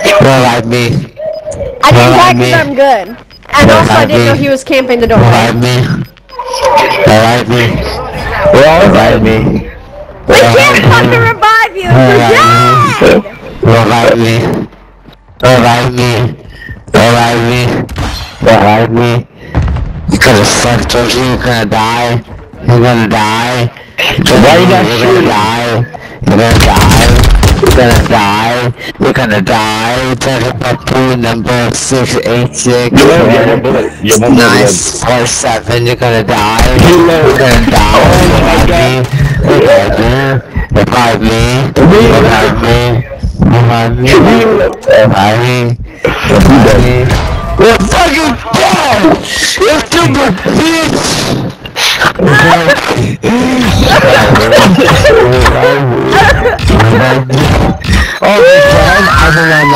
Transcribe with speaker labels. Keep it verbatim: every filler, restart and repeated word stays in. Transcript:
Speaker 1: Revive me.
Speaker 2: I didn't die
Speaker 1: Revive
Speaker 2: because
Speaker 1: me.
Speaker 2: I'm good. And also I
Speaker 1: Revive
Speaker 2: didn't
Speaker 1: me.
Speaker 2: know he was camping the doorway.
Speaker 1: Revive me. Revive me. Revive me.
Speaker 2: We can't fucking
Speaker 1: Revive me.
Speaker 2: revive you if you're dead!
Speaker 1: Revive me. Revive me. Revive me. Revive me. You gonna suck, Georgie. You're gonna die. You're gonna die. Why you not shooting? You're gonna die. You're gonna die. You're gonna die. Telephone number six eight six nine four seven. You're gonna die. You're gonna die. Revive me. Revive me. Revive me. Revive me. Revive me. Revive me. You're fucking dead! You stupid bitch! Oh my god, I don't know